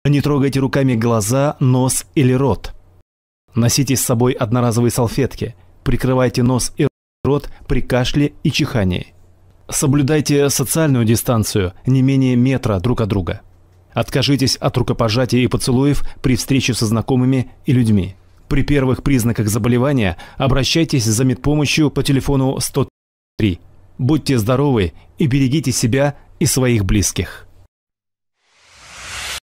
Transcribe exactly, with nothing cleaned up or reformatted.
Не трогайте руками глаза, нос или рот. Носите с собой одноразовые салфетки. Прикрывайте нос и рот при кашле и чихании. Соблюдайте социальную дистанцию не менее метра друг от друга. Откажитесь от рукопожатия и поцелуев при встрече со знакомыми и людьми. При первых признаках заболевания обращайтесь за медпомощью по телефону сто три. Будьте здоровы и берегите себя и своих близких.